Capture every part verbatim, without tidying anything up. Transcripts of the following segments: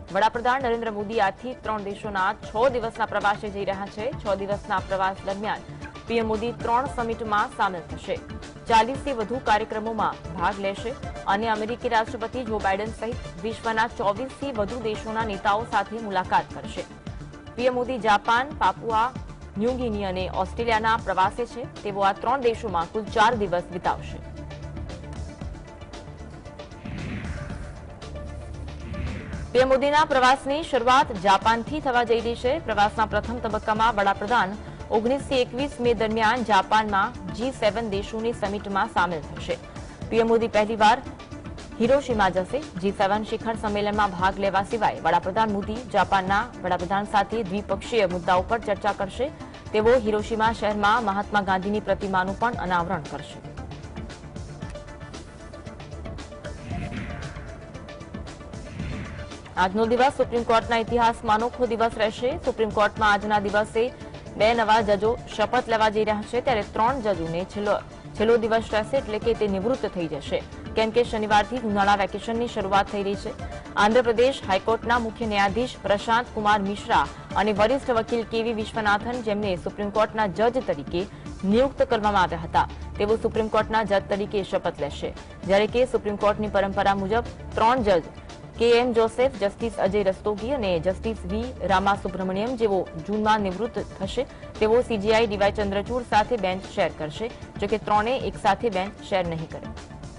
વડાપ્રધાન નરેન્દ્ર મોદી આજથી ત્રણ દેશોના છ દિવસના પ્રવાસે જઈ રહ્યા છે। છ દિવસના પ્રવાસ દરમિયાન પીએમ મોદી ત્રણ સમિટમાં સામેલ થશે। ચાલીસથી વધુ કાર્યક્રમોમાં ભાગ લેશે અને અમેરિકી રાષ્ટ્રપતિ જો બાઇડન સહિત વિશ્વના ચોવીસથી વધુ દેશોના નેતાઓ સાથે મુલાકાત કરશે। PM Modi Japan, Papua New Guinea અને ઓસ્ટ્રેલિયાના પ્રવાસે છે। તેઓ આ ત્રણ દેશોમાં કુલ ચાર દિવસ વિતાવશે। પીએમ મોદીના પ્રવાસની શરૂઆત જાપાનથી થવા જઈ રહી છે। પ્રવાસના પ્રથમ તબક્કામાં વડાપ્રધાન ઓગણીસથી એકવીસ મે દરમિયાન જાપાનમાં જી સેવન દેશોની સમિટમાં સામેલ થશે। પીએમ મોદી પહેલીવાર હિરોશિમા જશે। જી સેવન શિખર સંમેલનમાં ભાગ લેવા સિવાય વડાપ્રધાન મોદી જાપાનના વડાપ્રધાન સાથે દ્વિપક્ષીય મુદ્દાઓ પર ચર્ચા કરશે। તેઓ હિરોશિમા શહેરમાં મહાત્મા ગાંધીની પ્રતિમાનું પણ અનાવરણ કરશે। આજનો દિવસ સુપ્રીમ કોર્ટના ઇતિહાસમાં અનોખો દિવસ રહેશે। સુપ્રીમ કોર્ટમાં આજના દિવસે બે નવા જજો શપથ લેવા જઈ રહ્યા છે, ત્યારે ત્રણ જજોને છેલ્લો છેલ્લો દિવસ રહેશે, એટલે કે તે નિવૃત્ત થઈ જશે, કેમ કે શનિવારથી ઉનાળા વેકેશનની શરૂઆત થઈ રહી છે। આંધ્રપ્રદેશ હાઈકોર્ટના મુખ્ય ન્યાયાધીશ પ્રશાંત કુમાર મિશ્રા અને વરિષ્ઠ વકીલ કેવી વિશ્વનાથન, જેમને સુપ્રીમ કોર્ટના જજ તરીકે નિયુક્ત કરવામાં આવ્યા હતા, તેઓ સુપ્રીમ કોર્ટના જજ તરીકે શપથ લેશે। જ્યારે કે સુપ્રીમ કોર્ટની પરંપરા મુજબ ત્રણ જજ K M Joseph, justice Ajay Rastogi અને જસ્ટિસ વી રામા સુબ્રમણ્યમ, જેઓ જૂનમાં નિવૃત્ત થશે, તેઓ સીજીઆઈ ડીવાય ચંદ્રચૂડ સાથે બેન્ચ શેર કરશે, જોકે ત્રણેય એક સાથે બેન્ચ શેર નહીં કરે।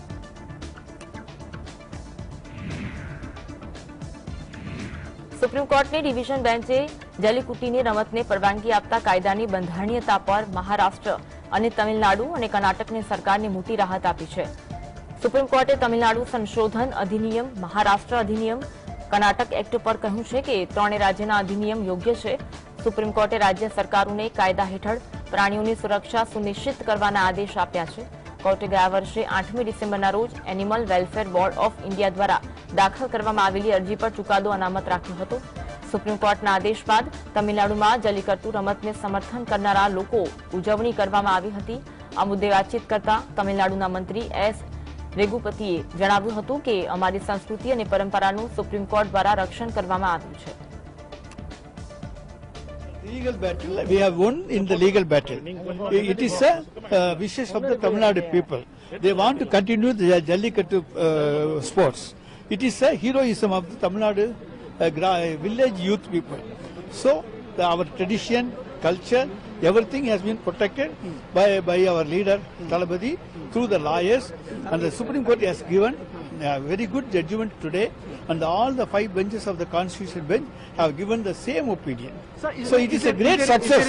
સુપ્રીમ કોર્ટની ડિવિઝન બેન્ચે જલીકુટ્ટીની રમતને પરવાનગી આપતા કાયદાની બંધારણીયતા પર મહારાષ્ટ્ર અને તમિલનાડુ અને કર્ણાટકની સરકારને મોટી રાહત આપી છે। સુપ્રીમ કોર્ટે તમિલનાડુ સંશોધન અધિનિયમ, મહારાષ્ટ્ર અધિનિયમ, કર્ણાટક એક્ટ પર કહ્યું છે કે ત્રણેય રાજ્યના અધિનિયમ યોગ્ય છે। સુપ્રીમ કોર્ટે રાજ્ય સરકારોને કાયદા હેઠળ પ્રાણીઓની સુરક્ષા સુનિશ્ચિત કરવાના આદેશ આપ્યા છે। કોર્ટે ગયા વર્ષે આઠમી ડિસેમ્બરના રોજ animal welfare board of India દ્વારા દાખલ કરવામાં આવેલી અરજી પર ચુકાદો અનામત રાખ્યો હતો। સુપ્રીમ કોર્ટના આદેશ બાદ તમિલનાડુમાં જલીકટ્ટુ રમતને સમર્થન કરનારા લોકો ઉજવણી કરવામાં આવી હતી। આ મુદ્દે વાતચીત કરતા તમિલનાડુના મંત્રી એસ રેગુપતિએ જણાવ્યું હતું કે અમારી સંસ્કૃતિ અને પરંપરાનું સુપ્રીમ કોર્ટ દ્વારા રક્ષણ કરવામાં આવ્યું છે। Legal battle, we have won in the legal battle. It is a uh, wishes of the Tamil Nadu people. They want to continue the Jallikattu uh, sports. It is a heroism of the Tamil Nadu uh, village youth people. So the, our tradition, culture, everything has been protected by, by our leader Talabadi through the lawyers, and the Supreme Court has given a very good judgment today, and all the five benches of the Constitution bench have given the same opinion. So it is a great success.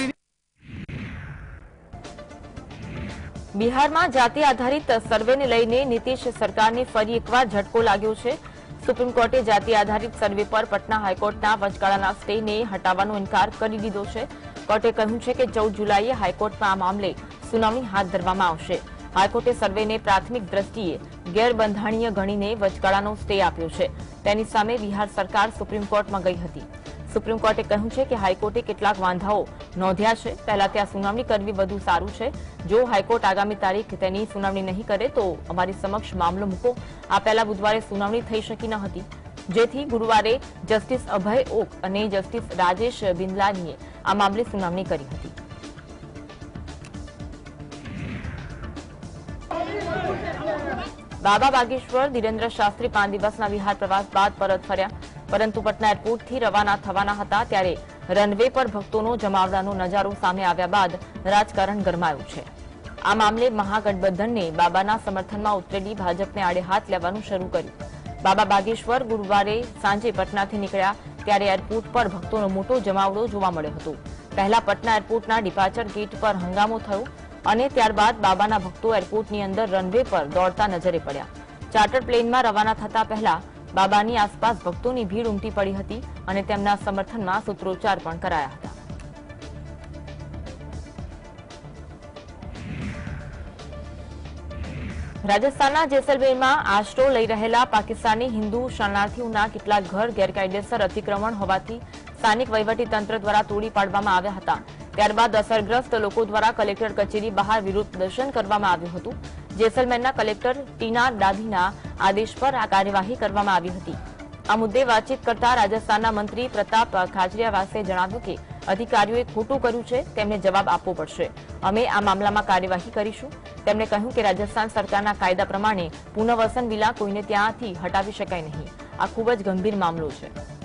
બિહારમાં જાતિ આધારિત સર્વેને લઈને નીતિશ સરકારને ફરી એકવાર ઝટકો લાગ્યો છે। સુપ્રીમ કોર્ટે જાતિ આધારિત સર્વે પર પટના હાઈકોર્ટના વચગાળાના સ્ટેને હટાવવાનો ઇનકાર કરી દીધો છે। કોર્ટે કહ્યું છે કે ચૌદ જુલાઈએ હાઈકોર્ટમાં આ મામલે સુનાવણી હાથ ધરવામાં આવશે। હાઈકોર્ટે સર્વેને પ્રાથમિક દ્રષ્ટિએ ગેરબંધારણીય ગણીને વચગાળાનો સ્ટે આપ્યો છે। તેની સામે બિહાર સરકાર સુપ્રીમ કોર્ટમાં ગઈ હતી। સુપ્રીમ કોર્ટે કહ્યું છે કે હાઈકોર્ટે કેટલાક વાંધાઓ નોંધ્યા છે, પહેલા ત્યાં સુનાવણી કરવી વધુ સારું છે। જો હાઈકોર્ટ આગામી તારીખ તેની સુનાવણી નહીં કરે તો અમારી સમક્ષ મામલો મૂકો। આ પહેલા બુધવારે સુનાવણી થઈ શકી ન હતી, જેથી ગુરુવારે જસ્ટિસ અભય ઓક અને જસ્ટિસ રાજેશ બિંદલાનીએ આ મામલે સુનાવણી કરી હતી। બાબા બાગેશ્વર ધીરેન્દ્ર શાસ્ત્રી પાંચ દિવસના બિહાર પ્રવાસ બાદ પરત ફર્યા, પરંતુ પટના એરપોર્ટથી રવાના થવાના હતા ત્યારે રનવે પર ભક્તોનો જમાવડાનો નજારો સામે આવ્યા બાદ રાજકારણ ગરમાયું છે। આ મામલે મહાગઠબંધનને બાબાના સમર્થનમાં ઉતરેલી ભાજપને આડે હાથ લેવાનું શરૂ કર્યું। બાબા બાગેશ્વર ગુરુવારે સાંજે પટનાથી નીકળ્યા ત્યારે એરપોર્ટ પર ભક્તોનો મોટો જમાવડો જોવા મળ્યો હતો। પહેલા પટના એરપોર્ટના ડિપાર્ચર ગેટ પર હંગામો થયો અને ત્યારબાદ બાબાના ભક્તો એરપોર્ટની અંદર રનવે પર દોડતા નજરે પડ્યા। ચાર્ટર પ્લેનમાં રવાના થતા પહેલા બાબાની આસપાસ ભક્તોની ભીડ ઉમટી પડી હતી અને તેમના સમર્થનમાં સૂત્રોચ્ચાર પણ કરાયા હતા। રાજસ્થાનના જેસલમેરમાં આશરો લઈ રહેલા પાકિસ્તાની હિન્દુ શરણાર્થીઓના કેટલાક ઘર ગેરકાયદેસર અતિક્રમણ હોવાથી સ્થાનિક વહીવટીતંત્ર દ્વારા તોડી પાડવામાં આવ્યા હતા। ત્યારબાદ અસરગ્રસ્ત લોકો દ્વારા કલેક્ટર કચેરી બહાર વિરોધ પ્રદર્શન કરવામાં આવ્યું હતું। જેસલમેરના કલેક્ટર ટીના ડાભીના આદેશ પર આ કાર્યવાહી કરવામાં આવી હતી। આ મુદ્દે વાતચીત કરતા રાજસ્થાનના મંત્રી પ્રતાપ ખાચરિયાવાસે જણાવ્યું કે અધિકારીઓએ ખોટું કર્યું છે, તેમને જવાબ આપવો પડશે. અમે આ મામલામાં કાર્યવાહી કરીશું. તેમણે કહ્યું કે રાજસ્થાન સરકારના કાયદા પ્રમાણે પુનર્વસન વિના કોઈને ત્યાંથી હટાવી શકાય નહીં. આ ખૂબ જ ગંભીર મામલો છે.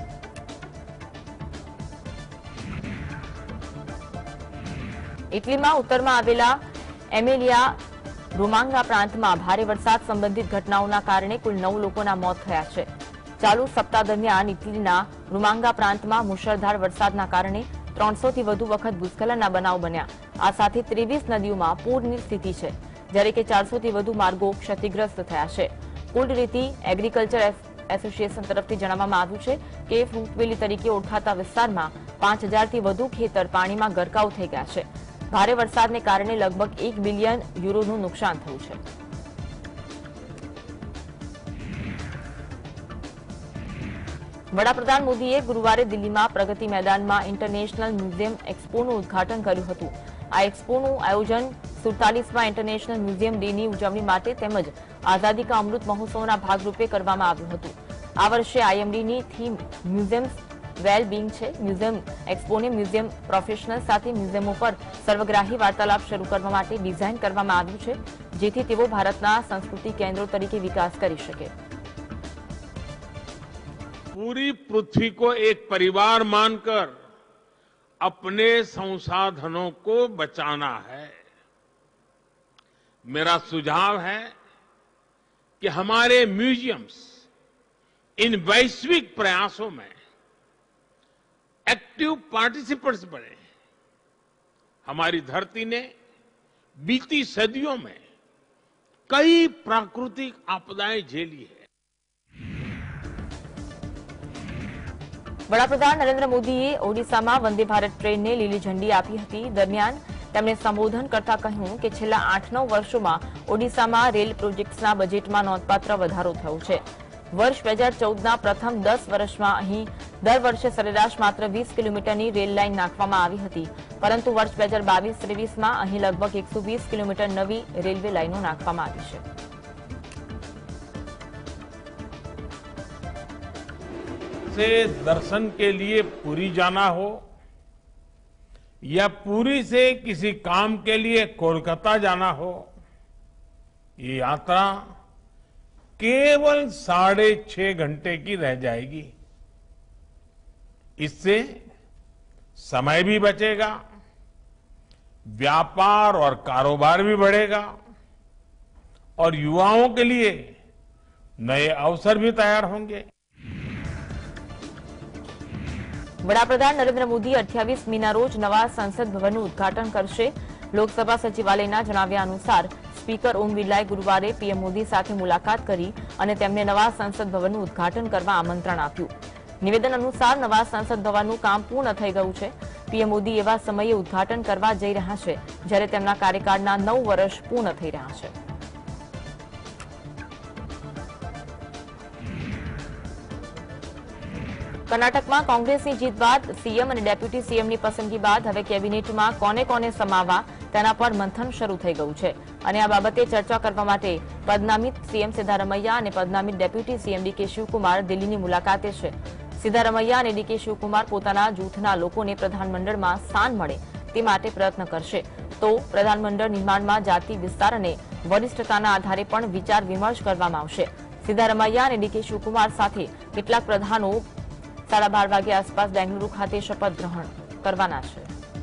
ઇટલીમાં ઉત્તરમાં આવેલા એમેલિયા રોમાંગા પ્રાંતમાં ભારે વરસાદ સંબંધિત ઘટનાઓના કારણે કુલ નવ લોકોના મોત થયા છે. ચાલુ સપ્તાહ દરમિયાન ઇટલીના રોમાંગા પ્રાંતમાં મુશળધાર વરસાદના કારણે ત્રણસો થી વધુ વખત ભૂસ્ખલનના બનાવ બન્યા. આ સાથે ત્રેવીસ નદીઓમાં પૂરની સ્થિતિ છે, જ્યારે કે ચારસો થી વધુ માર્ગો ક્ષતિગ્રસ્ત થયા છે. કુલરીતિ એગ્રીકલ્ચર એસોસિએશન તરફથી જણાવવામાં આવ્યું છે કે ફ્રૂટવેલી તરીકે ઓળખાતા વિસ્તારમાં પાંચ હજારથી વધુ ખેતર પાણીમાં ગરકાવ થઈ ગયા છે. ભારે વરસાદને કારણે લગભગ એક બિલિયન યુરોનું નુકસાન થયું છે. વડાપ્રધાન મોદીએ ગુરુવારે દિલ્હીમાં પ્રગતિ મેદાનમાં ઇન્ટરનેશનલ મ્યુઝિયમ એક્સપોનું ઉદઘાટન કર્યું હતું. આ એક્સપોનું આયોજન સુડતાલીસમાં ઇન્ટરનેશનલ મ્યુઝિયમ ડેની ઉજવણી માટે તેમજ આઝાદી કા અમૃત મહોત્સવના ભાગરૂપે કરવામાં આવ્યું હતું. આ વર્ષે આઈએમડીની થીમ મ્યુઝિયમ્સ વેલ બીંગ છે. મ્યુઝિયમ એક્સપોને મ્યુઝિયમ પ્રોફેશનલ સાથે મ્યુઝિયમો પર સર્વગ્રાહી વાર્તાલાપ શરૂ કરવા માટે ડિઝાઇન કરવામાં આવ્યું છે, જેથી તેઓ ભારતના સંસ્કૃતિ કેન્દ્રો તરીકે વિકાસ કરી શકે. पूरी पृथ्वी को एक परिवार मानकर अपने संसाधनों को बचाना है. मेरा सुझाव है कि हमारे म्यूजियम्स इन वैश्विक प्रयासों में एक्टिव पार्टिसिपेंट्स बने. हमारी धरती ने बीती सदियों में कई प्राकृतिक आपदाएं झेली है. વડાપ્રધાન નરેન્દ્ર મોદીએ ઓડિશામાં વંદે ભારત ટ્રેનને લીલી ઝંડી આપી હતી. દરમિયાન તેમણે સંબોધન કરતા કહ્યું કે છેલ્લા આઠ નવ વર્ષોમાં ઓડિશામાં રેલ પ્રોજેક્ટ્સના બજેટમાં નોંધપાત્ર વધારો થયો છે. વર્ષ બે હજાર ચૌદના પ્રથમ દસ વર્ષમાં અહીં દર વર્ષે સરેરાશ માત્ર વીસ કિલોમીટરની રેલ લાઇન નાખવામાં આવી હતી, પરંતુ વર્ષ બે હજાર બાવીસ ત્રેવીસમાં અહીં લગભગ એકસો વીસ કિલોમીટર નવી રેલવે લાઇનો નાખવામાં આવી છે. से दर्शन के लिए पुरी जाना हो या पुरी से किसी काम के लिए कोलकाता जाना हो, ये यात्रा केवल साढ़े छह घंटे की रह जाएगी. इससे समय भी बचेगा, व्यापार और कारोबार भी बढ़ेगा और युवाओं के लिए नए अवसर भी तैयार होंगे. વડાપ્રધાન નરેન્દ્ર મોદી અઠ્યાવીસ મીના રોજ નવા સંસદ ભવનનું ઉદઘાટન કરશે. લોકસભા સચિવાલયના જણાવ્યા અનુસાર સ્પીકર ઓમ બિરલાએ ગુરુવારે પીએમ મોદી સાથે મુલાકાત કરી અને તેમને નવા સંસદ ભવનનું ઉદઘાટન કરવા આમંત્રણ આપ્યું. નિવેદન અનુસાર નવા સંસદ ભવનનું કામ પૂર્ણ થઈ ગયું છે. પીએમ મોદી એવા સમયે ઉદઘાટન કરવા જઈ રહ્યા છે જ્યારે તેમના કાર્યકાળના નવ વર્ષ પૂર્ણ થઈ રહ્યા છે. કર્ણાટકમાં કોંગ્રેસની જીત બાદ સીએમ અને ડેપ્યુટી સીએમની પસંદગી બાદ હવે કેબિનેટમાં કોને કોને સમાવવા તેના પર મંથન શરૂ થઈ ગયું છે અને આ બાબતે ચર્ચા કરવા માટે પદનામિત સીએમ સિદ્ધારમૈયા અને પદનામિત ડેપ્યુટી સીએમ ડીકે શિવકુમાર દિલ્હીની મુલાકાતે છે. સિદ્ધારમૈયા અને ડીકે શિવકુમાર પોતાના જૂથના લોકોને પ્રધાનમંડળમાં સ્થાન મળે તે માટે પ્રયત્ન કરશે. તો પ્રધાનમંડળ નિર્માણમાં જાતિ વિસ્તાર અને વરિષ્ઠતાના આધારે પણ વિચાર વિમર્શ કરવામાં આવશે. સિદ્ધારમૈયા અને ડીકે શિવકુમાર સાથે કેટલાક પ્રધાનો સાડા બાર વાગ્યા આસપાસ બેંગલુરુ ખાતે શપથ ગ્રહણ કરવાના છે.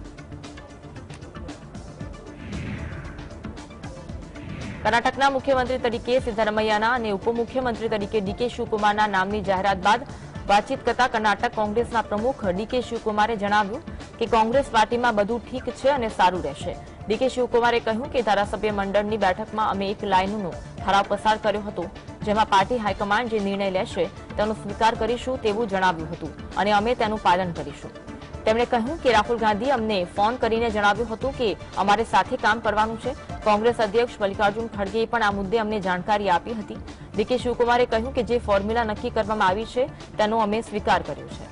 કર્ણાટકના મુખ્યમંત્રી તરીકે સિદ્ધારમૈયાના અને ઉપમુખ્યમંત્રી તરીકે ડીકે શિવકુમારના નામની જાહેરાત બાદ વાતચીત કરતા કર્ણાટક કોંગ્રેસના પ્રમુખ ડીકે શિવકુમારે જણાવ્યું કે કોંગ્રેસ પાર્ટીમાં બધું ઠીક છે અને સારું રહેશે. ડીકે શિવકુમારે કહ્યું કે ધારાસભ્ય મંડળની બેઠકમાં અમે એક લાઇનનો ઠરાવ પસાર કર્યો હતો, જેમાં પાર્ટી હાઈકમાન્ડ જે નિર્ણય લેશે તેનો સ્વીકાર કરીશું તેવું જણાવ્યું હતું અને અમે તેનું પાલન કરીશું. તેમણે કહ્યું કે રાહુલ ગાંધી અમને ફોન કરીને જણાવ્યું હતું કે અમારે સાથે કામ કરવાનું છે. કોંગ્રેસ અધ્યક્ષ મલ્લિકાર્જુન ખડગેએ પણ આ મુદ્દે અમને જાણકારી આપી હતી. ડીકે શિવકુમારે કહ્યું કે જે ફોર્મ્યુલા નક્કી કરવામાં આવી છે તેનો અમે સ્વીકાર કર્યો છે.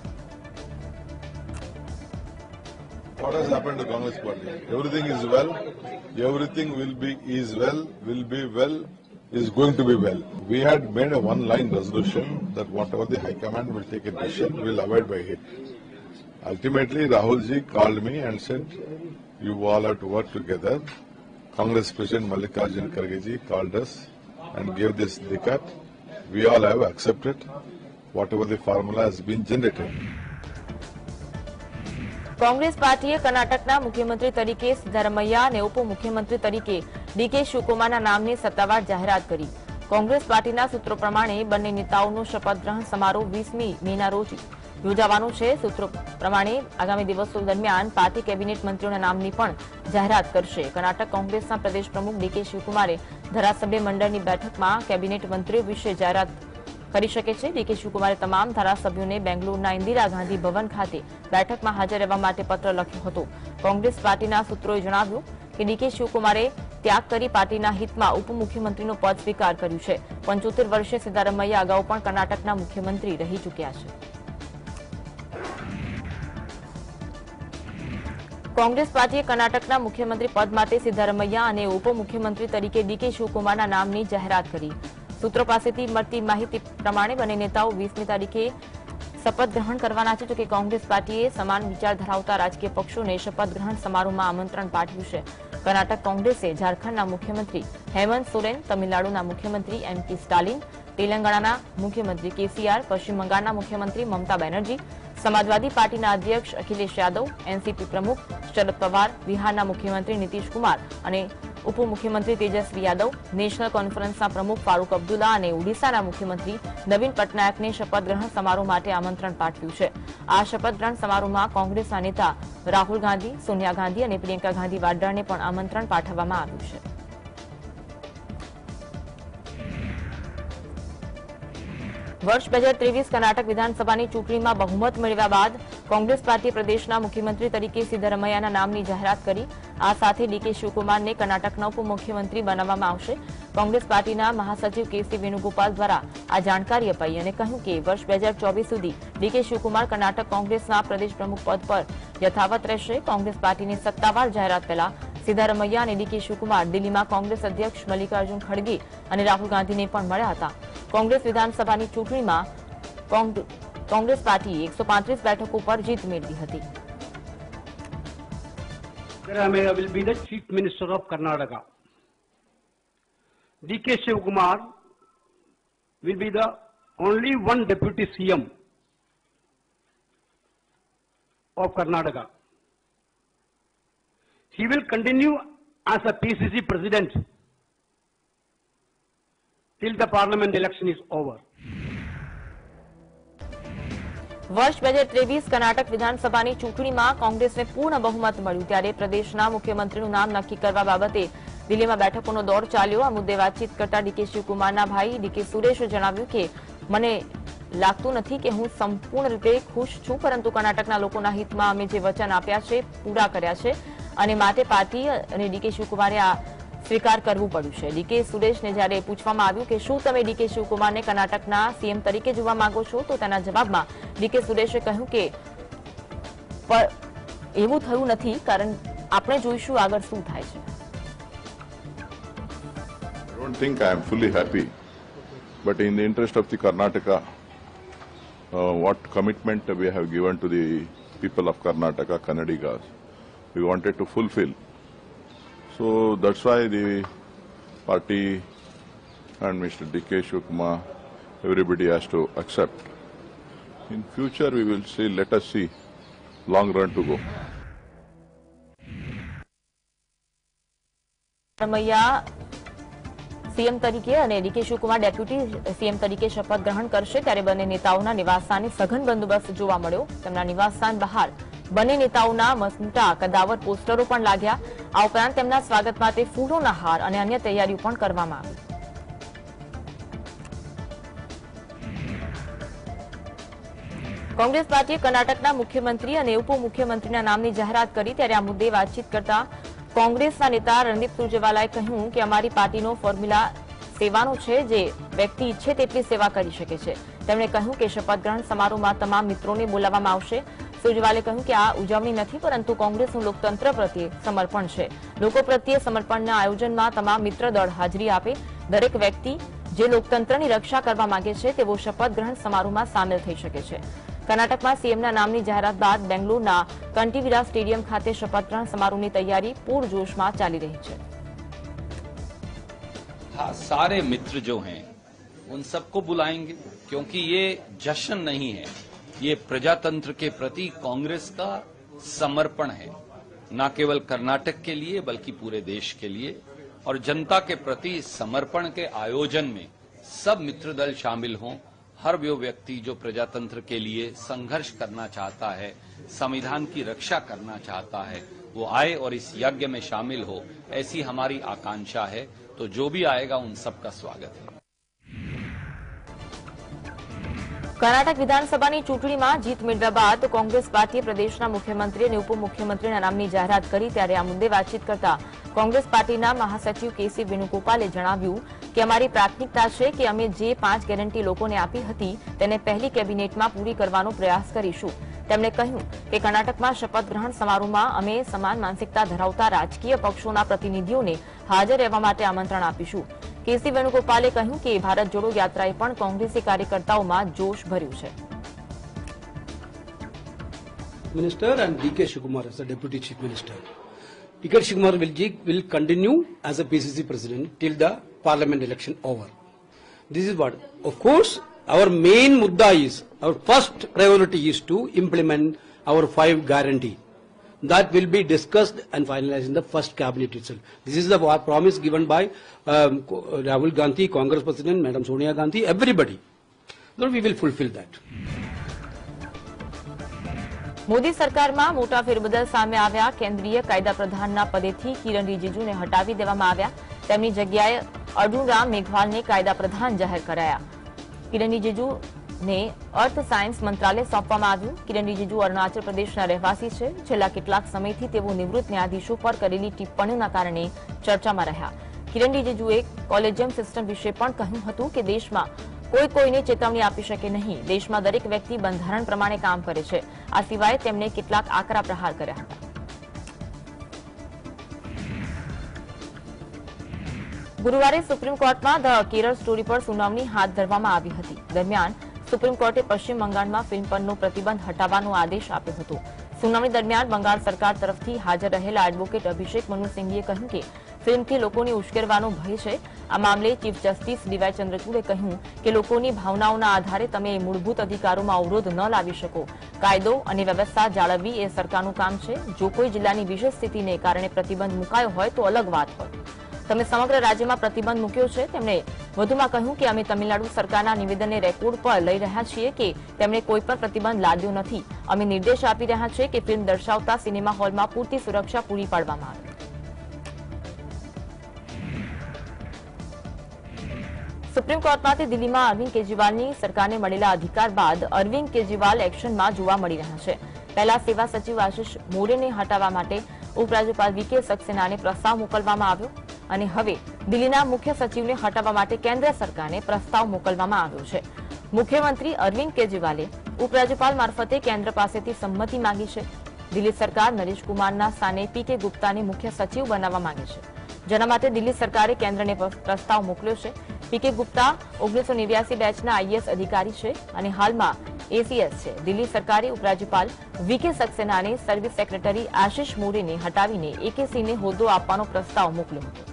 What has happened to Congress party? Everything is well. Everything will be is well, will be well is going to be well. We had made a one-line resolution that whatever the High Command will take a decision, we will abide by it. Ultimately, Rahulji called me and said, you all have to work together. Congress President Mallikarjun Kharge ji called us and gave this decree. We all have accepted whatever the formula has been generated. Congress પાર્ટીએ કર્ણાટકના મુખ્યમંત્રી તરીકે સિદ્ધારમૈયા અને ઉપમુખ્યમંત્રી તરીકે decay શિવકુમારના નામની સત્તાવાર જાહેરાત કરી. કોંગ્રેસ પાર્ટીના સૂત્રો પ્રમાણે બંને નેતાઓનો શપથ ગ્રહણ સમારોહ વીસમી મેના રોજ યોજાવાનો છે. સૂત્રો પ્રમાણે આગામી દિવસો દરમિયાન પાર્ટી કેબિનેટ મંત્રીઓના નામની પણ જાહેરાત કરશે. કર્ણાટક કોંગ્રેસના પ્રદેશ પ્રમુખ ડીકે શિવકુમારે ધારાસભ્ય મંડળની બેઠકમાં કેબિનેટ મંત્રીઓ વિશે જાહેરાત કરી શકે છે. ડીકે શિવકુમારે તમામ ધારાસભ્યોને બેંગ્લોરના ઇન્દિરા ગાંધી ભવન ખાતે બેઠકમાં હાજર રહેવા માટે પત્ર લખ્યો હતો. કોંગ્રેસ પાર્ટીના સૂત્રોએ જણાવ્યું કે ડીકે શિવકુમારે ત્યાગ કરી પાર્ટીના હિતમાં ઉપમુખ્યમંત્રીનો પદ સ્વીકાર કર્યું છે. પંચોતેર વર્ષે સિદ્ધારમૈયા અગાઉ પણ કર્ણાટકના મુખ્યમંત્રી રહી ચૂક્યા છે. કોંગ્રેસ પાર્ટીએ કર્ણાટકના મુખ્યમંત્રી પદ માટે સિદ્ધારમૈયા અને ઉપમુખ્યમંત્રી તરીકે ડીકે શિવકુમારના નામની જાહેરાત કરી. સૂત્રો પાસેથી મળતી માહિતી પ્રમાણે બંને નેતાઓ વીસમી તારીખે શપથ ગ્રહણ કરવાના છે. જોકે કોંગ્રેસ પાર્ટીએ સમાન વિચાર ધરાવતા રાજકીય પક્ષોને શપથ ગ્રહણ સમારોહમાં આમંત્રણ પાઠવ્યું છે. કર્ણાટક કોંગ્રેસે ઝારખંડના મુખ્યમંત્રી હેમંત સોરેન, તમિલનાડુના મુખ્યમંત્રી એમ કે સ્ટાલિન, તેલંગાણાના મુખ્યમંત્રી કેસીઆર, પશ્ચિમ બંગાળના મુખ્યમંત્રી મમતા બેનર્જી, સમાજવાદી પાર્ટીના અધ્યક્ષ અખિલેશ યાદવ, એનસીપી પ્રમુખ શરદ પવાર, બિહારના મુખ્યમંત્રી નીતિશ કુમાર અને ઉપમુખ્યમંત્રી તેજસ્વી યાદવ, નેશનલ કોન્ફરન્સના પ્રમુખ ફારૂક અબ્દુલ્લા અને ઓડિશાના મુખ્યમંત્રી નવીન પટનાયકને શપથ ગ્રહણ સમારોહ માટે આમંત્રણ પાઠવ્યું છે. આ શપથ ગ્રહણ સમારોહમાં કોંગ્રેસના નેતા રાહુલ ગાંધી, સોનિયા ગાંધી અને પ્રિયંકા ગાંધી વાડ્રાને પણ આમંત્રણ પાઠવવામાં આવ્યું છે. વર્ષ બે હજાર ત્રેવીસ કર્ણાટક વિધાનસભાની ચૂંટણીમાં બહુમત મેળવ્યા બાદ કોંગ્રેસ પાર્ટીએ પ્રદેશના મુખ્યમંત્રી તરીકે સિદ્ધારમૈયાના નામની જાહેરાત કરી. આ સાથે ડીકે શિવકુમારને કર્ણાટકના ઉપમુખ્યમંત્રી બનાવવામાં આવશે. કોંગ્રેસ પાર્ટીના મહાસચિવ કેસી વેણુગોપાલ દ્વારા આ જાણકારી અપાઈ અને કહ્યું કે વર્ષ બે હજાર ચોવીસ સુધી ડીકે શિવકુમાર કર્ણાટક કોંગ્રેસના પ્રદેશ પ્રમુખ પદ પર યથાવત રહેશે. કોંગ્રેસ પાર્ટીની સત્તાવાર જાહેરાત પહેલા સિદ્ધારમૈયા અને ડીકે શિવકુમાર દિલ્હીમાં કોંગ્રેસ અધ્યક્ષ મલ્લિકાર્જુન ખડગે અને રાહુલ ગાંધીને પણ મળ્યા હતા. કોંગ્રેસ વિધાનસભાની ચૂંટણીમાં કોંગ્રેસ પાર્ટીએ એકસો પાંત્રીસ બેઠકો પર જીત મેળવી હતી. Siddharamaiah will be the Chief Minister of Karnataka. D K Shivkumar will be the only one Deputy C M of Karnataka. He will continue as a P C C President till the Parliament election is over. વર્ષ બે હજાર ત્રેવીસ કર્ણાટક વિધાનસભાની ચૂંટણીમાં કોંગ્રેસને પૂર્ણ બહુમત મળ્યું ત્યારે પ્રદેશના મુખ્યમંત્રીનું નામ નક્કી કરવા બાબતે દિલ્હીમાં બેઠકોનો દોર ચાલ્યો. આ મુદ્દે વાતચીત કરતા ડીકે શિવકુમારના ભાઈ ડીકે સુરેશે જણાવ્યું કે મને લાગતું નથી કે હું સંપૂર્ણ રીતે ખુશ છું, પરંતુ કર્ણાટકના લોકોના હિતમાં અમે જે વચન આપ્યા છે પૂરા કર્યા છે અને માટે પાર્ટી અને ડીકે શિવકુમારે આ સ્વીકાર કરવું પડ્યું છે. ડીકે સુરેશને જ્યારે પૂછવામાં આવ્યું કે શું તમે ડીકે શિવકુમારને કર્ણાટકના સીએમ તરીકે જોવા માંગો છો, તો તેના જવાબમાં ડીકે સુરેશે કહ્યું કે એવું થયું નથી, કારણ આપણે જોઈશું આગળ શું થાય છે. I don't think I am fully happy, but in the interest of the Karnataka, uh, what commitment we have given to the people of Karnataka, Kannadigas, we wanted to fulfill. So that's why the party and Mister D K Shivkumar, everybody has to accept. In future we will see, let us see, long run to go. Ramaiah CM તરીકે અને decay Shivakumar deputy CM તરીકે શપથ ગ્રહણ કરશે ત્યારે બંને નેતાઓના નિવાસસ્થાને સઘન બંદોબસ્ત જોવા મળ્યો. તેમના નિવાસસ્થાન બહાર બંને નેતાઓના મસમોટા કદાવર પોસ્ટરો પણ લાગ્યા. આ ઉપરાંત તેમના સ્વાગત માટે ફૂલોના હાર અને અન્ય તૈયારીઓ પણ કરવામાં આવી. કોંગ્રેસ પાર્ટીએ કર્ણાટકના મુખ્યમંત્રી અને ઉપમુખ્યમંત્રીના નામની જાહેરાત કરી ત્યારે આ મુદ્દે વાતચીત કરતા કોંગ્રેસના નેતા રણદીપ સુરજેવાલાએ કહ્યું કે અમારી પાર્ટીનો ફોર્મ્યુલા સેવાનો છે, જે વ્યક્તિ ઈચ્છે તેટલી સેવા કરી શકે છે. તેમણે કહ્યું કે શપથ ગ્રહણ સમારોહમાં તમામ મિત્રોને બોલાવવામાં આવશે. સુરજેવાલે કહ્યું કે આ ઉજવણી નથી, પરંતુ કોંગ્રેસનું લોકતંત્ર પ્રત્યે સમર્પણ છે. લોકો પ્રત્યે સમર્પણના આયોજનમાં તમામ મિત્ર દળ હાજરી આપે. દરેક વ્યક્તિ જે લોકતંત્રની રક્ષા કરવા માંગે છે તેવો શપથ ગ્રહણ સમારોહમાં સામેલ થઈ શકે છે. કર્ણાટકમાં સીએમના નામની જાહેરાત બાદ બેંગલુરુના કંટીવીરા સ્ટેડિયમ ખાતે શપથ ગ્રહણ સમારોહની તૈયારી પૂરજોશમાં ચાલી રહી છે. हाँ, सारे मित्र जो हैं उन सबको बुलाएंगे, क्योंकि ये जश्न नहीं है, ये प्रजातंत्र के प्रति कांग्रेस का समर्पण है, न केवल कर्नाटक के लिए बल्कि पूरे देश के लिए. और जनता के प्रति समर्पण के आयोजन में सब मित्र दल शामिल हों. हर वो व्यक्ति जो प्रजातंत्र के लिए संघर्ष करना चाहता है, संविधान की रक्षा करना चाहता है, वो आए और इस यज्ञ में शामिल हो, ऐसी हमारी आकांक्षा है. तो जो भी आएगा उन सबका स्वागत है. કર્ણાટક વિધાનસભાની ચૂંટણીમાં જીત મેળવ્યા બાદ કોંગ્રેસ પાર્ટીએ પ્રદેશના મુખ્યમંત્રી અને ઉપમુખ્યમંત્રીના નામની જાહેરાત કરી. ત્યારે આ મુદ્દે વાતચીત કરતા કોંગ્રેસ પાર્ટીના મહાસચિવ કેસી વેણુગોપાલે જણાવ્યું કે અમારી પ્રાથમિકતા છે કે અમે જે પાંચ ગેરંટી લોકોને આપી હતી તેને પહેલી કેબિનેટમાં પૂરી કરવાનો પ્રયાસ કરીશું. તેમણે કહ્યું કે કર્ણાટકમાં શપથ ગ્રહણ સમારોહમાં અમે સમાન માનસિકતા ધરાવતા રાજકીય પક્ષોના પ્રતિનિધિઓને હાજર રહેવા માટે આમંત્રણ આપીશું. કેસી વેણુગોપાલે કહ્યું કે ભારત જોડો યાત્રાએ પણ કોંગ્રેસી કાર્યકર્તાઓમાં જોશ ભર્યું છે. Minister and D K Shivakumar as the Deputy Chief Minister. D K Shivakumar will, will continue as a P C C President till the Parliament election over. This is what, of course, our main mudda is, our first priority is to implement our five guarantee. That will be discussed and finalized in the first cabinet itself. This is the promise given by um, Rahul Gandhi, Congress President, Madam Sonia Gandhi, everybody. So we will fulfill that. Modi સરકારમાં મોટા ફેરબદલ સામે આવ્યા. કેન્દ્રીય કાયદા પ્રધાનના પદેથી કિરણ રિજિજુને હટાવી દેવામાં આવ્યા. તેમની જગ્યાએ અર્જુન રામ મેઘવાલને કાયદા પ્રધાન જાહેર કરાયા. કિરણ રિજિજુને અર્થ સાયન્સ મંત્રાલય સોંપવામાં આવ્યું. કિરણ રિજિજુ અરુણાચલ પ્રદેશના રહેવાસી છે. છેલ્લા કેટલાક સમયથી તેઓ નિવૃત્ત ન્યાયાધીશો પર કરેલી ટિપ્પણીઓના કારણે ચર્ચામાં રહ્યા. કિરણ રિજિજુએ કોલેજિયમ સિસ્ટમ વિશે પણ કહ્યું હતું કે દેશમાં કોઈ કોઈને ચેતવણી આપી શકે નહીં. દેશમાં દરેક વ્યક્તિ બંધારણ પ્રમાણે કામ કરે છે. આ સિવાય તેમણે કેટલાક આકરા પ્રહાર કર્યા હતા. ગુરુવારે સુપ્રીમ કોર્ટમાં ધ કેરળ સ્ટોરી પર સુનાવણી હાથ ધરવામાં આવી હતી. દરમિયાન સુપ્રીમ કોર્ટે પશ્ચિમ બંગાળમાં ફિલ્મ પરનો પ્રતિબંધ હટાવવાનો આદેશ આપ્યો હતો. સુનાવણી દરમિયાન બંગાળ સરકાર તરફથી હાજર રહેલા એડવોકેટ અભિષેક મનુ સિંઘવીએ કહ્યું કે ફિલ્મથી લોકોને ઉશ્કેરવાનો ભય છે. આ મામલે ચીફ જસ્ટિસ ડીવાય ચંદ્રચૂડે કહ્યું કે લોકોની ભાવનાઓના આધારે તમે મૂળભૂત અધિકારોમાં અવરોધ ન લાવી શકો. કાયદો અને વ્યવસ્થા જાળવવી એ સરકારનું કામ છે. જો કોઈ જિલ્લાની વિશેષ સ્થિતિને કારણે પ્રતિબંધ મુકાયો હોય તો અલગ વાત હોય. તમે સમગ્ર રાજ્યમાં પ્રતિબંધ મૂક્યો છે. તેમણે વધુમાં કહ્યું કે અમે તમિલનાડુ સરકારના નિવેદનને રેકોર્ડ પર લઈ રહ્યા છીએ કે તેમણે કોઈ પણ પ્રતિબંધ લાદ્યો નથી. અમે નિર્દેશ આપી રહ્યા છીએ કે ફિલ્મ દર્શાવતા સિનેમા હોલમાં પૂરતી સુરક્ષા પૂરી પાડવામાં આવે. સુપ્રીમ કોર્ટમાંથી દિલ્હીમાં અરવિંદ કેજરીવાલની સરકારને મળેલા અધિકાર બાદ અરવિંદ કેજરીવાલ એક્શનમાં જોવા મળી રહ્યા છે. પહેલા સેવા સચિવ આશિષ મોરેને હટાવવા માટે ઉપરાજ્યપાલ વી કે સક્સેનાને પ્રસ્તાવ મોકલવામાં આવ્યો અને હવે દિલ્હીના મુખ્ય સચિવને હટાવવા માટે કેન્દ્ર સરકારને પ્રસ્તાવ મોકલવામાં આવ્યો છે. મુખ્યમંત્રી અરવિંદ કેજરીવાલે ઉપરાજ્યપાલ મારફતે કેન્દ્ર પાસેથી સંમતિ માંગી છે. દિલ્હી સરકાર નરેશ કુમારના સ્થાને પી કે ગુપ્તાને મુખ્ય સચિવ બનાવવા માંગે છે. જેના માટે દિલ્હી સરકારે કેન્દ્રને પ્રસ્તાવ મોકલ્યો છે. પી કે ગુપ્તા ઓગણીસો નેવ્યાસી બેચના આઈએએસ અધિકારી છે અને હાલમાં એસીએસ છે. દિલ્હી સરકારે ઉપરાજ્યપાલ વી કે સક્સેનાને સર્વિસ સેક્રેટરી આશિષ મોરેને હટાવીને એ કે સિંહને હોદ્દો આપવાનો પ્રસ્તાવ મોકલ્યો હતો.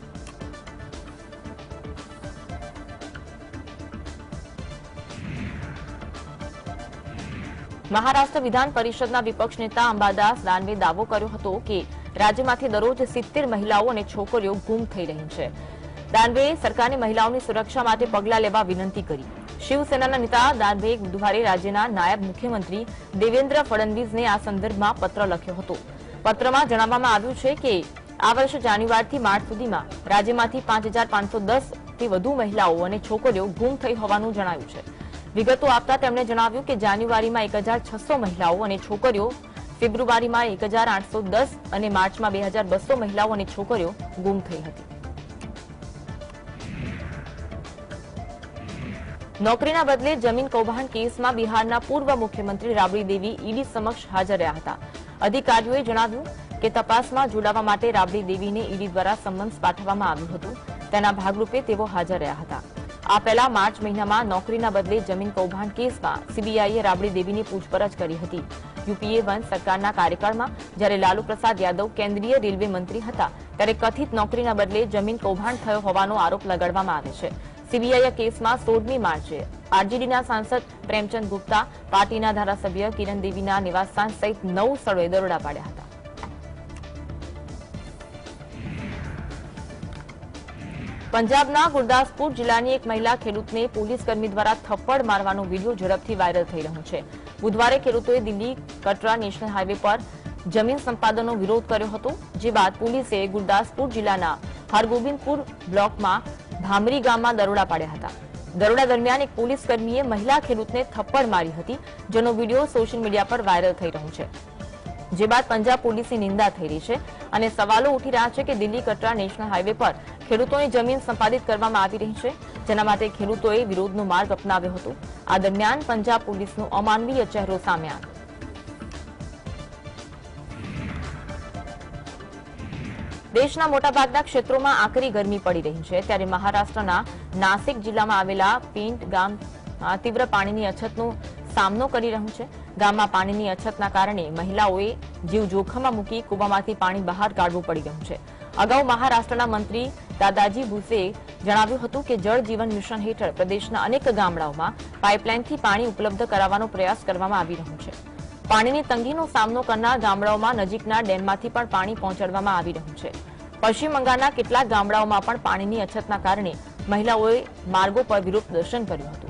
મહારાષ્ટ્ર વિધાન પરિષદના વિપક્ષ નેતા અંબાદાસ દાનવે દાવો કર્યો હતો કે રાજ્યમાંથી દરરોજ સિત્તેર મહિલાઓ અને છોકરીઓ ગુમ થઈ રહી છે. દાનવેએ સરકારની મહિલાઓની સુરક્ષા માટે પગલાં લેવા વિનંતી કરી. શિવસેનાના નેતા દાનવેએ બુધવારે રાજ્યના નાયબ મુખ્યમંત્રી દેવેન્દ્ર ફડણવીસને આ સંદર્ભમાં પત્ર લખ્યો હતો. પત્રમાં જણાવવામાં આવ્યું છે કે આ વર્ષે જાન્યુઆરીથી માર્ચ સુધીમાં રાજ્યમાંથી પાંચ હજાર પાંચસો દસ થી વધુ મહિલાઓ અને છોકરીઓ ગુમ થઈ હોવાનું જણાવ્યું છે. વિગતો આપતા તેમણે જણાવ્યું કે જાન્યુઆરીમાં એક હજાર છસો મહિલાઓ અને છોકરીઓ, ફેબ્રુઆરીમાં એક હજાર આઠસો દસ અને માર્ચમાં બે હજાર બસો મહિલાઓ અને છોકરીઓ ગુમ થઈ હતી. નોકરીના બદલે જમીન કૌભાંડ કેસમાં બિહારના પૂર્વ મુખ્યમંત્રી રાબડી દેવી ઈડી સમક્ષ હાજર રહ્યા હતા. અધિકારીઓએ જણાવ્યું કે તપાસમાં જોડાવા માટે રાબડી દેવીને ઈડી દ્વારા સમન્સ પાઠવવામાં આવ્યું હતું. તેના ભાગરૂપે તેઓ હાજર રહ્યા હતા. આ પહેલા માર્ચ મહિનામાં નોકરીના બદલે જમીન કૌભાંડ કેસમાં સીબીઆઈએ રાબડી દેવીની પૂછપરછ કરી હતી. યુપીએ વન સરકારના કાર્યકાળમાં જ્યારે લાલુ પ્રસાદ યાદવ કેન્દ્રીય રેલવે મંત્રી હતા ત્યારે કથિત નોકરીના બદલે જમીન કૌભાંડ થયો હોવાનો આરોપ લગાડવામાં આવે છે. સીબીઆઈએ કેસમાં સોળમી માર્ચે આરજેડીના સાંસદ પ્રેમચંદ ગુપ્તા, પાર્ટીના ધારાસભ્ય કિરણ દેવીના નિવાસસ્થાન સહિત નવ સ્થળોએ દરોડા પાડ્યા હતા. પંજાબના ગુરદાસપુર જિલ્લાની એક મહિલા ખેડૂતને પોલીસકર્મી દ્વારા થપ્પડ મારવાનો વિડીયો ઝડપથી વાયરલ થઈ રહ્યો છે. બુધવારે ખેડૂતોએ દિલ્હી કટરા નેશનલ હાઈવે પર જમીન સંપાદનનો વિરોધ કર્યો હતો. જે બાદ પોલીસે ગુરદાસપુર જિલ્લાના હરગોબિંદપુર બ્લોકમાં ભામરી ગામમાં દરોડા પાડ્યા હતા. દરોડા દરમિયાન એક પોલીસકર્મીએ મહિલા ખેડૂતને થપ્પડ મારી હતી, જેનો વિડીયો સોશિયલ મીડિયા પર વાયરલ થઈ રહ્યો છે. જે બાદ પંજાબ પોલીસની નિંદા થઈ રહી છે અને સવાલો ઉઠી રહ્યા છે કે દિલ્હી કટરા નેશનલ હાઈવે પર ખેડૂતોની જમીન સંપાદિત કરવામાં આવી રહી છે, જેના માટે ખેડૂતોએ વિરોધનો માર્ગ અપનાવ્યો હતો. આ દરમિયાન પંજાબ પોલીસનો અમાનવીય ચહેરો સામે આવ્યો. દેશના મોટાભાગના ક્ષેત્રોમાં આકરી ગરમી પડી રહી છે, ત્યારે મહારાષ્ટ્રના નાસિક જિલ્લામાં આવેલા પેન્ટ ગામ તીવ્ર પાણીની અછતનો સામનો કરી રહ્યું છે. ગામમાં પાણીની અછતના કારણે મહિલાઓએ જીવ જોખમમાં મૂકી કૂવામાંથી પાણી બહાર કાઢવું પડી રહ્યું છે. અગાઉ મહારાષ્ટ્રના મંત્રી દાદાજી ભુસેએ જણાવ્યું હતું કે જળ જીવન મિશન હેઠળ પ્રદેશના અનેક ગામડાઓમાં પાઇપલાઇનથી પાણી ઉપલબ્ધ કરાવવાનો પ્રયાસ કરવામાં આવી રહ્યો છે. પાણીની તંગીનો સામનો કરનાર ગામડાઓમાં નજીકના ડેમમાંથી પણ પાણી પહોંચાડવામાં આવી રહ્યું છે. પશ્ચિમ બંગાળના કેટલાક ગામડાઓમાં પણ પાણીની અછતના કારણે મહિલાઓએ માર્ગો પર વિરોધ પ્રદર્શન કર્યું હતું.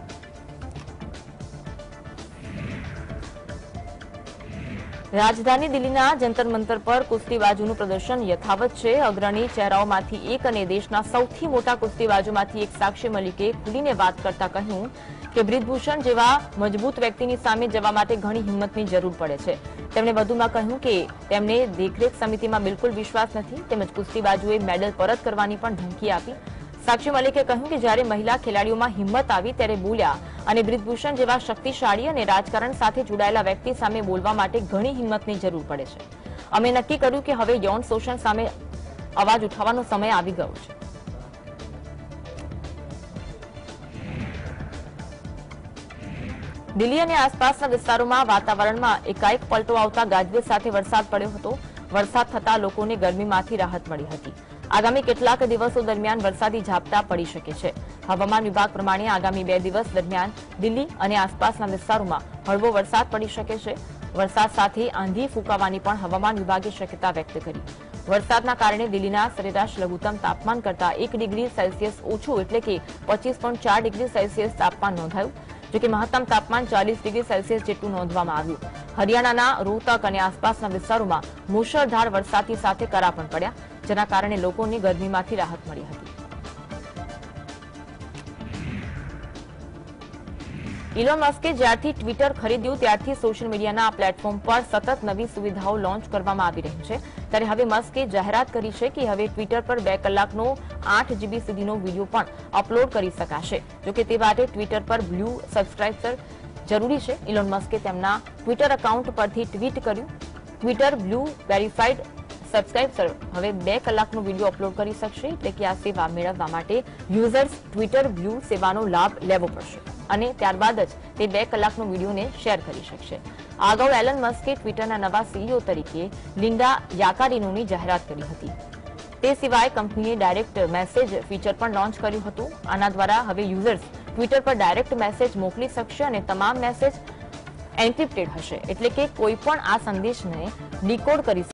રાજધાની દિલ્હીના જંતર મંતર પર કુસ્તીબાજોનું પ્રદર્શન યથાવત છે. અગ્રણી ચહેરાઓમાંથી એક અને દેશના સૌથી મોટા કુસ્તીબાજોમાંથી એક સાક્ષી મલિકે ખુલીને વાત કરતા કહ્યું કે બ્રિજભૂષણ જેવા મજબૂત વ્યક્તિની સામે જવા માટે ઘણી હિંમતની જરૂર પડે છે. તેમણે વધુમાં કહ્યું કે તેમને દેખરેખ સમિતિમાં બિલકુલ વિશ્વાસ નથી, તેમજ કુસ્તીબાજોએ મેડલ પરત કરવાની પણ ધમકી આપી. સાક્ષી મલિકે કહ્યું કે જ્યારે મહિલા ખેલાડીઓમાં હિંમત આવી ત્યારે બોલ્યા અને બ્રિજભૂષણ જેવા શક્તિશાળી અને રાજકારણ સાથે જોડાયેલા વ્યક્તિ સામે બોલવા માટે ઘણી હિંમતની જરૂર પડે છે. અમે નક્કી કર્યું કે હવે યૌન શોષણ સામે અવાજ ઉઠાવવાનો સમય આવી ગયો છે. દિલ્હી અને આસપાસના વિસ્તારોમાં વાતાવરણમાં એકાએક પલટો આવતા ગાજવીજ સાથે વરસાદ પડ્યો હતો. વરસાદ થતા લોકોને ગરમીમાંથી રાહત મળી હતી. આગામી કેટલાક દિવસો દરમિયાન વરસાદી ઝાપટા પડી શકે છે. હવામાન વિભાગ પ્રમાણે આગામી બે દિવસ દરમિયાન દિલ્હી અને આસપાસના વિસ્તારોમાં હળવો વરસાદ પડી શકે છે. વરસાદ સાથે આંધી ફૂંકાવાની પણ હવામાન વિભાગે શક્યતા વ્યક્ત કરી. વરસાદના કારણે દિલ્હીના સરેરાશ લઘુત્તમ તાપમાન કરતાં એક ડિગ્રી સેલ્સિયસ ઓછું એટલે કે પચીસ પોઈન્ટ ચાર ડિગ્રી સેલ્સિયસ તાપમાન નોંધાયું, જોકે મહત્તમ તાપમાન ચાલીસ ડિગ્રી સેલ્સિયસ જેટલું નોંધવામાં આવ્યું. હરિયાણાના રોહતક અને આસપાસના વિસ્તારોમાં મુશળધાર વરસાદની સાથે કરા પણ પડ્યા, જેના કારણે લોકોને ગરમીમાંથી રાહત મળી હતી. ઇલોન મસ્કે જ્યારથી ટ્વિટર ખરીદ્યું ત્યારથી સોશિયલ મીડિયાના પ્લેટફોર્મ પર સતત નવી સુવિધાઓ લોન્ચ કરવામાં આવી રહી છે. ત્યારે હવે મસ્કે જાહેરાત કરી છે કે હવે ટ્વિટર પર બે કલાકનો આઠ જીબી સુધીનો વિડીયો પણ અપલોડ કરી શકાશે. જોકે તે માટે ટ્વિટર પર બ્લુ સબસ્ક્રાઇબર જરૂરી છે. ઇલોન મસ્કે તેમના ટ્વિટર એકાઉન્ટ પરથી ટ્વીટ કર્યું, ટ્વિટર બ્લુ વેરીફાઈડ સબસ્ક્રાઇબર હવે બે કલાકનો વિડીયો અપલોડ કરી શકશે. એટલે કે આ સેવા મેળવવા માટે યુઝર્સ ટ્વિટર બ્લુ સેવાનો લાભ લેવો પડશે અને ત્યારબાદ જ તે બે કલાકનો વિડીયોને શેર કરી શકશે. અગાઉ એલન મસ્કે ટ્વિટરના નવા સીઈઓ તરીકે લિન્ડા યાકારિનોની જાહેરાત કરી હતી. તે સિવાય કંપનીએ ડાયરેક્ટ મેસેજ ફીચર પણ લોન્ચ કર્યું હતું. આના દ્વારા હવે યુઝર્સ ટ્વિટર પર ડાયરેક્ટ મેસેજ મોકલી શકશે અને તમામ મેસેજ એન્ક્રિપ્ટેડ હશે, એટલે કે કોઈ પણ આ સંદેશને ડીકોડ કરી